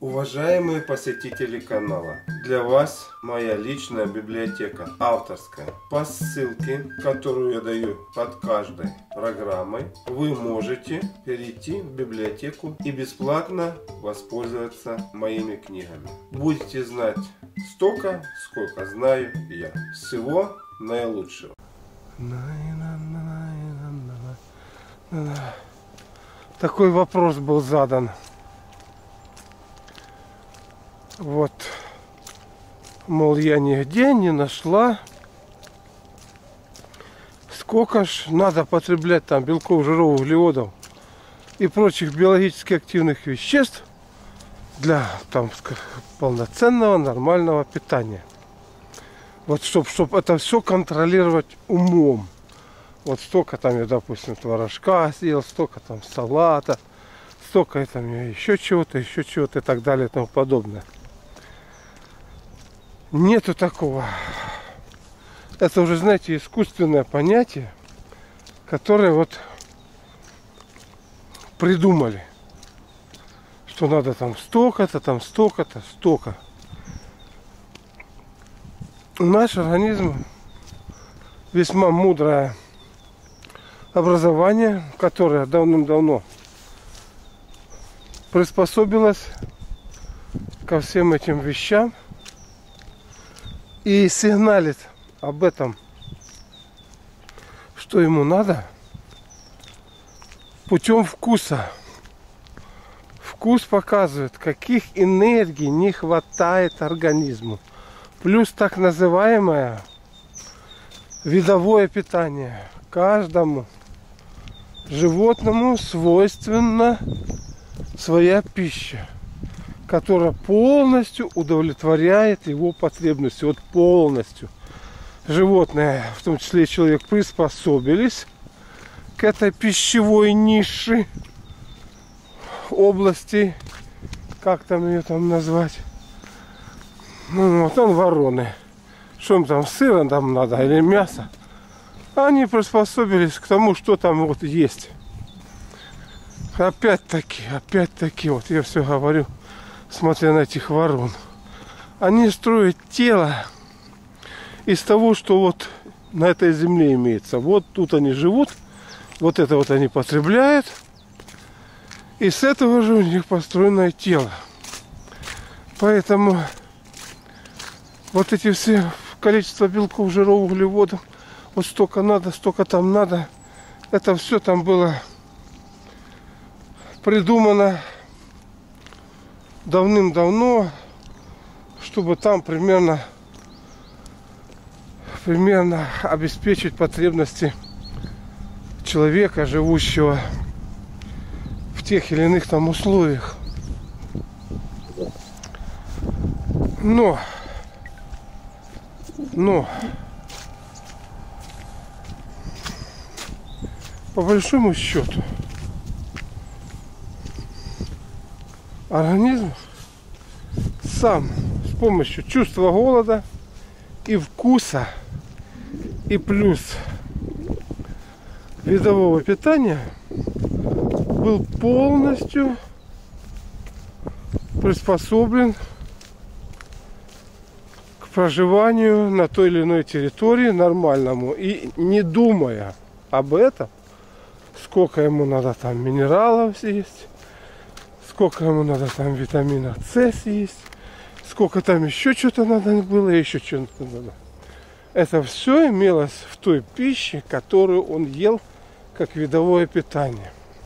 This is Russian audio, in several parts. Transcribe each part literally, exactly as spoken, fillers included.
Уважаемые посетители канала, для вас моя личная библиотека, авторская. По ссылке, которую я даю под каждой программой, вы можете перейти в библиотеку и бесплатно воспользоваться моими книгами. Будете знать столько, сколько знаю я. Всего наилучшего. Такой вопрос был задан. Вот, мол, я нигде не нашла, сколько ж надо потреблять там белков, жиров, углеводов и прочих биологически активных веществ для там полноценного нормального питания. Вот, чтобы чтоб это все контролировать умом. Вот столько там я, допустим, творожка съел, столько там салата, столько там я еще чего-то, еще чего-то и так далее и тому подобное. Нету такого. Это уже, знаете, искусственное понятие, которое вот придумали. Что надо там столько-то, там столько-то, столько. Наш организм весьма мудрое образование, которое давным-давно приспособилось ко всем этим вещам и сигналит об этом, что ему надо, путем вкуса. Вкус показывает, каких энергий не хватает организму. Плюс так называемое видовое питание. Каждому животному свойственна своя пища, которая полностью удовлетворяет его потребности. Вот полностью. Животные, в том числе и человек, приспособились к этой пищевой нише области, как там ее там назвать. Ну вот он вороны. Что им там, сыра там надо или мясо? Они приспособились к тому, что там вот есть. Опять-таки, опять-таки, вот я все говорю, смотря на этих ворон. Они строят тело из того, что вот на этой земле имеется. Вот тут они живут, вот это вот они потребляют. И с этого же у них построенное тело. Поэтому вот эти все количество белков, жиров, углеводов, вот столько надо, столько там надо. Это все там было придумано давным-давно, чтобы там примерно, примерно обеспечить потребности человека, живущего в тех или иных там условиях. Но, но, по большому счету, организм сам с помощью чувства голода и вкуса и плюс видового питания был полностью приспособлен к проживанию на той или иной территории нормальному. И не думая об этом, сколько ему надо там минералов съесть, сколько ему надо там витамина С съесть, сколько там еще что-то надо было, еще что-то надо. Это все имелось в той пище, которую он ел как видовое питание.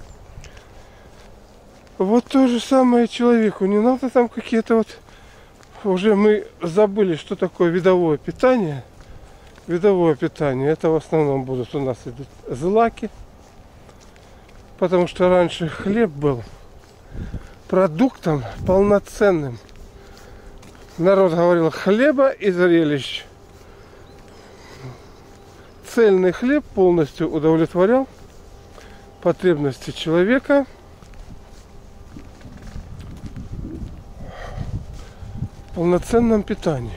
Вот то же самое человеку. Не надо там какие-то вот... Уже мы забыли, что такое видовое питание. Видовое питание. Это в основном будут у нас идут злаки. Потому что раньше хлеб был продуктом полноценным. Народ говорил: хлеба и зрелищ. Цельный хлеб полностью удовлетворял потребности человека. В полноценном питании.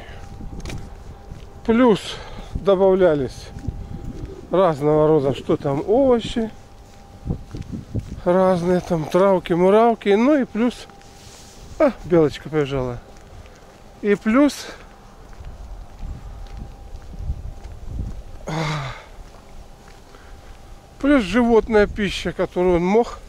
Плюс добавлялись разного рода, что там, овощи, разные там травки, муравки, ну и плюс А, белочка побежала. И плюс плюс животная пища, которую он мог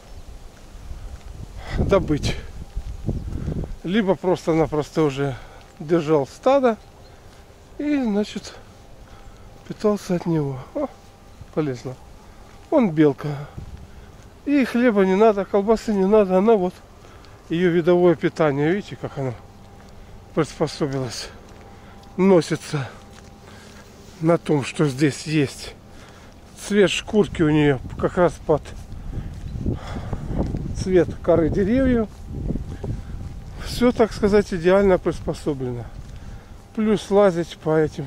добыть. Либо просто-напросто уже держал стадо и, значит, питался от него. О, полезно. Он белка. И хлеба не надо, колбасы не надо. Она вот, ее видовое питание. Видите, как она приспособилась. Носится на том, что здесь есть. Цвет шкурки у нее как раз под цвет коры деревьев. Все, так сказать, идеально приспособлено. Плюс лазить по этим,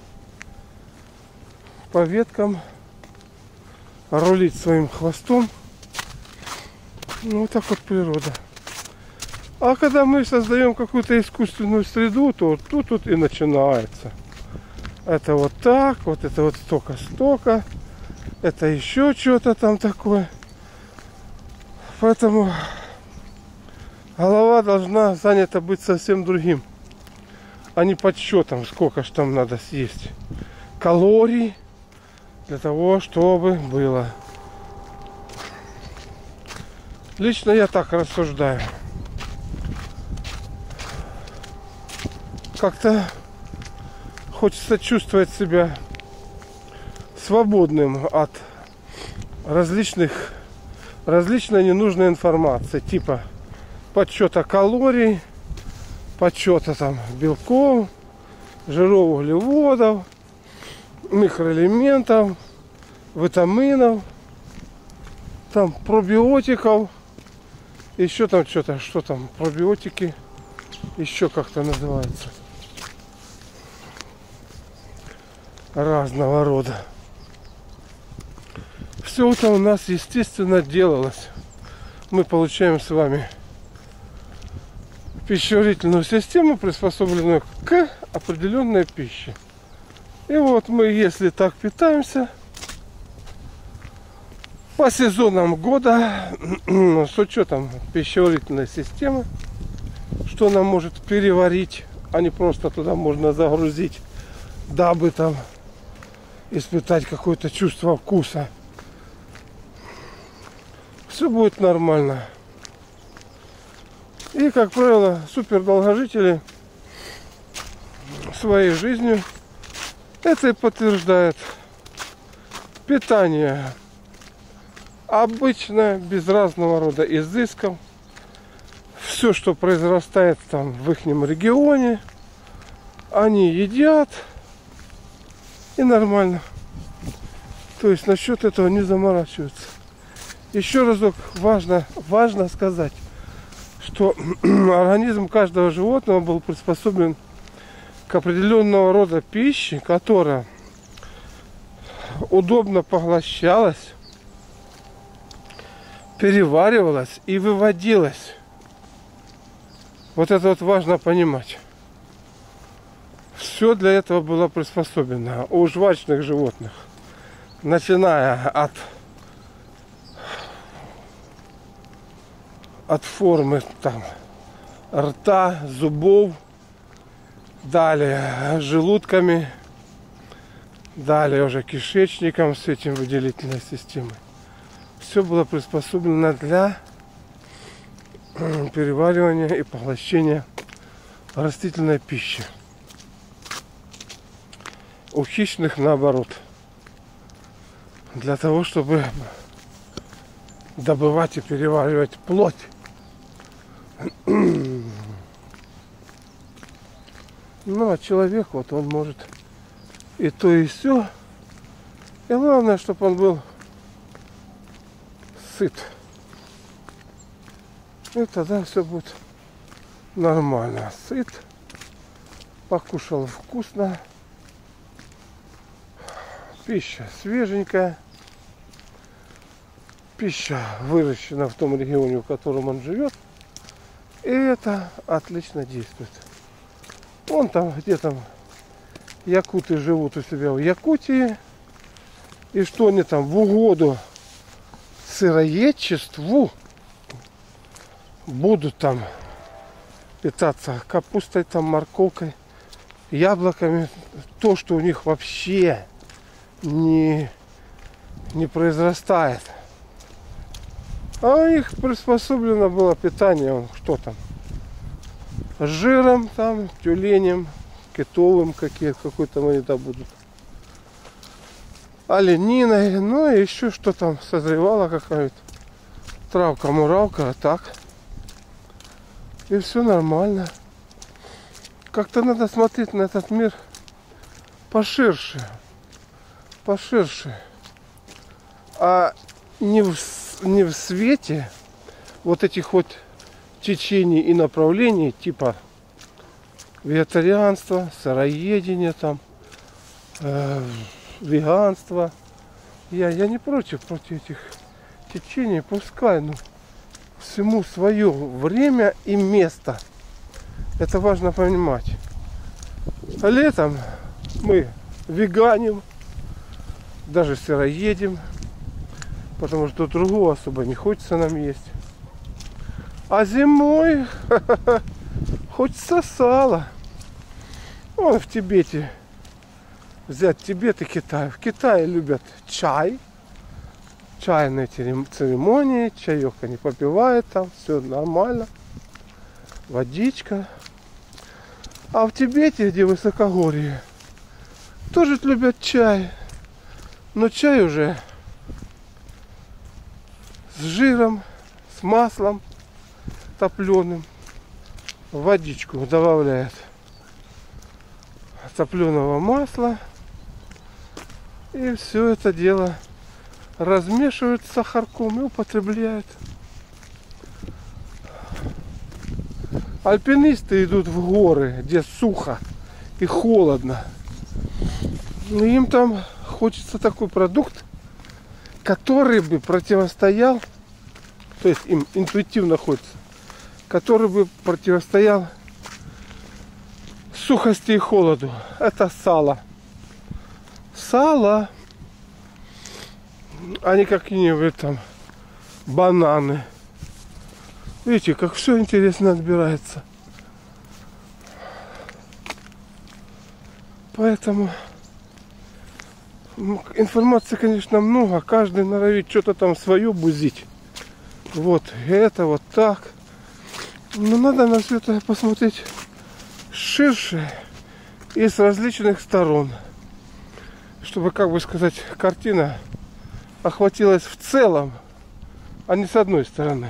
по веткам, рулить своим хвостом. Ну, вот так вот природа. А когда мы создаем какую-то искусственную среду, то тут вот и начинается. Это вот так, вот это вот столько-столько. Это еще что-то там такое. Поэтому голова должна занята быть совсем другим, а не подсчетом, сколько ж там надо съесть калорий для того, чтобы было. Лично я так рассуждаю. Как-то хочется чувствовать себя свободным от различных различной ненужной информации, типа подсчета калорий, подсчета там белков, жиров, углеводов, микроэлементов, витаминов, там пробиотиков, еще там что-то, что там, пробиотики, еще как-то называется, разного рода. Все это у нас, естественно, делалось. Мы получаем с вами пищеварительную систему, приспособленную к определенной пище. И вот мы, если так питаемся по сезонам года, с учетом пищеварительной системы, что она может переварить, а не просто туда можно загрузить, дабы там испытать какое-то чувство вкуса. Все будет нормально. И, как правило, супердолгожители своей жизнью это и подтверждает. Питание обычное, без разного рода изысков. Все, что произрастает там в их регионе, они едят. И нормально. То есть насчет этого не заморачиваются. Еще разок важно, важно сказать, что организм каждого животного был приспособлен к определенного рода пищи, которая удобно поглощалась, переваривалась и выводилась. Вот это вот важно понимать. Все для этого было приспособлено. У жвачных животных, начиная от от формы там рта, зубов, далее желудками, далее уже кишечником с этим выделительной системой. Все было приспособлено для переваривания и поглощения растительной пищи. У хищных наоборот. Для того, чтобы добывать и переваривать плоть. Ну, а человек, вот он может и то, и все. И главное, чтобы он был сыт. И тогда все будет нормально. Сыт, покушал вкусно, пища свеженькая, пища выращена в том регионе, в котором он живет. И это отлично действует. Вон там, где там якуты живут у себя в Якутии. И что они там в угоду сыроедчеству будут там питаться капустой, там, морковкой, яблоками. То, что у них вообще не, не произрастает. А у них приспособлено было питание, что там, с жиром, там, тюленем, китовым какой-то они там будут. Олениной, ну и еще что там созревала какая-то травка-муравка, а так. И все нормально. Как-то надо смотреть на этот мир поширше. Поширше. А не в, не в свете вот этих вот течений и направлений, типа вегетарианства, сыроедения, там, э, веганства. Я, я не против, против этих течений, пускай, но всему свое время и место. Это важно понимать. А летом мы веганим, даже сыроедем, потому что другого особо не хочется нам есть. А зимой хочется сала. Вон в Тибете. Взять Тибет и Китай. В Китае любят чай. Чайные церемонии. Чаек они попивают там. Все нормально. Водичка. А в Тибете, где высокогорье, тоже любят чай. Но чай уже с жиром, с маслом топленым. Водичку добавляет топленого масла. И все это дело размешивают с сахарком и употребляют. Альпинисты идут в горы, где сухо и холодно. И им там хочется такой продукт, который бы противостоял, то есть им интуитивно хочется, который бы противостоял сухости и холоду. Это сало. Сало, а не какие-нибудь там бананы. Видите, как все интересно отбирается. Поэтому информации, конечно, много. Каждый норовит что-то там свое бузить. Вот это, вот так. Но надо на все это посмотреть ширше и с различных сторон. Чтобы, как бы сказать, картина охватилась в целом, а не с одной стороны.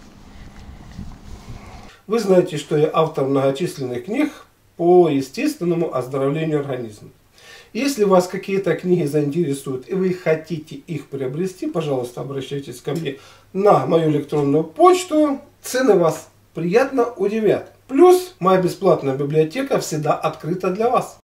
Вы знаете, что я автор многочисленных книг по естественному оздоровлению организма. Если вас какие-то книги заинтересуют и вы хотите их приобрести, пожалуйста, обращайтесь ко мне на мою электронную почту. Цены вас приятно удивят. Плюс моя бесплатная библиотека всегда открыта для вас.